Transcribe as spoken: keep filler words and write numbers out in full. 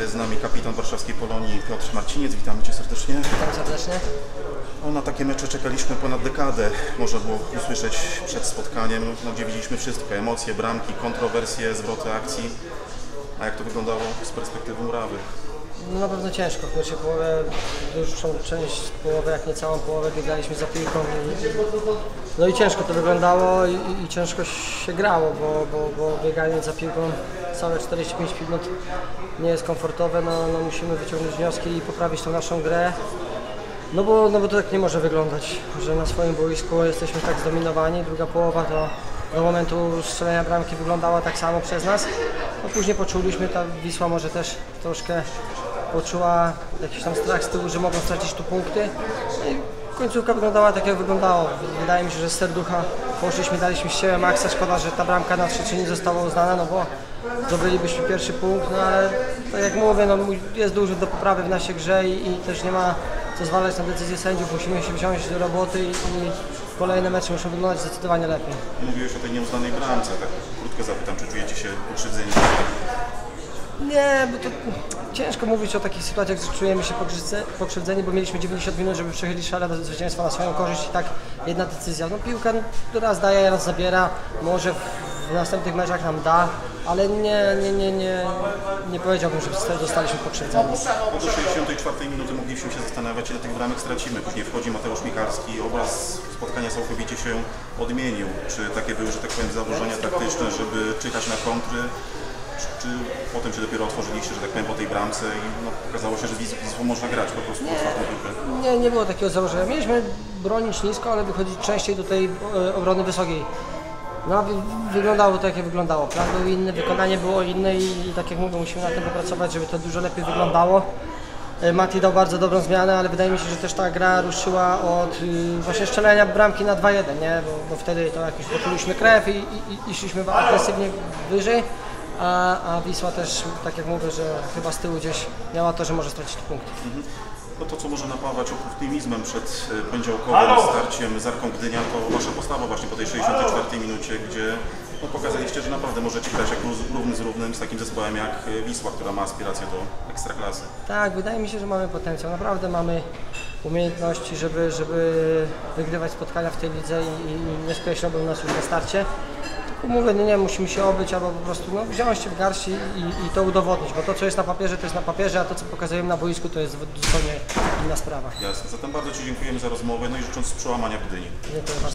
z nami kapitan warszawskiej Polonii Piotr Marciniec. Witamy Cię serdecznie. Witam serdecznie. No, na takie mecze czekaliśmy ponad dekadę. Można było usłyszeć przed spotkaniem, no, gdzie widzieliśmy wszystko. Emocje, bramki, kontrowersje, zwroty akcji. A jak to wyglądało z perspektywy murawy? No na pewno ciężko. W pierwszej połowie, dłuższą część połowy, jak nie całą połowę, biegaliśmy za piłką. I, no i ciężko to wyglądało i, i, i ciężko się grało, bo, bo, bo bieganie za piłką całe czterdzieści pięć minut nie jest komfortowe. No, no musimy wyciągnąć wnioski i poprawić tą naszą grę. No bo, no bo to tak nie może wyglądać, że na swoim boisku jesteśmy tak zdominowani. Druga połowa to do momentu strzelenia bramki wyglądała tak samo przez nas. No później poczuliśmy, ta Wisła może też troszkę poczuła jakiś tam strach z tyłu, że mogą stracić tu punkty. No i końcówka wyglądała tak, jak wyglądało. Wydaje mi się, że z serducha poszliśmy, daliśmy z siebie maksa. Szkoda, że ta bramka na trzy trzy nie została uznana, no bo zdobylibyśmy pierwszy punkt, no ale tak jak mówię, no jest dużo do poprawy w naszej grze i, i też nie ma co zwalać na decyzję sędziów. Musimy się wziąć do roboty i, i kolejne mecze muszą wyglądać zdecydowanie lepiej. Mówiłeś o tej nieuznanej bramce, tak krótko zapytam, czy czujecie się ukrzywdzeni? Nie, bo to ciężko mówić o takich sytuacjach, że czujemy się pokrzywdzeni, bo mieliśmy dziewięćdziesiąt minut, żeby przechylić szalę do zwycięstwa na swoją korzyść i tak jedna decyzja. No piłka raz daje, raz zabiera, może w następnych meczach nam da, ale nie, nie, nie, nie, nie powiedziałbym, że zostaliśmy pokrzywdzeni. No do sześćdziesiątej czwartej minuty mogliśmy się zastanawiać, ile tych bramek stracimy. Później wchodzi Mateusz Michalski, obraz spotkania całkowicie się odmienił. Czy takie były, że tak powiem, założenia taktyczne, żeby czytać na kontry? Czy potem się dopiero otworzyliście, że tak powiem, po tej bramce i no, okazało się, że z Wisłą można grać po prostu otwartą piłkę? Nie, nie było takiego założenia. Mieliśmy bronić nisko, ale wychodzić częściej do tej obrony wysokiej. No, wyglądało to, jak wyglądało. Plan był inny, wykonanie było inne i, i tak jak mówię, musimy na tym popracować, żeby to dużo lepiej wyglądało. Mati dał bardzo dobrą zmianę, ale wydaje mi się, że też ta gra ruszyła od y, właśnie strzelenia bramki na dwa jeden, nie? Bo, bo wtedy to jakoś poczuliśmy krew i, i, i, i szliśmy agresywnie wyżej. A, a Wisła też, tak jak mówię, że chyba z tyłu gdzieś miała to, że może stracić punkt. Mhm. No to, co może napawać optymizmem przed poniedziałkowym starciem z Arką Gdynia, to wasza postawa właśnie po tej sześćdziesiątej czwartej minucie, gdzie no, pokazaliście, że naprawdę możecie grać jak równy z równym z takim zespołem jak Wisła, która ma aspiracje do ekstraklasy. Tak, wydaje mi się, że mamy potencjał. Naprawdę mamy umiejętności, żeby, żeby wygrywać spotkania w tej lidze i, i nie skreślałbym nas już na starcie. Mówię, no nie, musimy się obyć albo po prostu no, wziąć się w garści i, i to udowodnić, bo to, co jest na papierze, to jest na papierze, a to, co pokazujemy na boisku, to jest zupełnie inna sprawa. Jasne, zatem bardzo Ci dziękujemy za rozmowę, no i życząc przełamania w Gdyni. Dziękuję bardzo.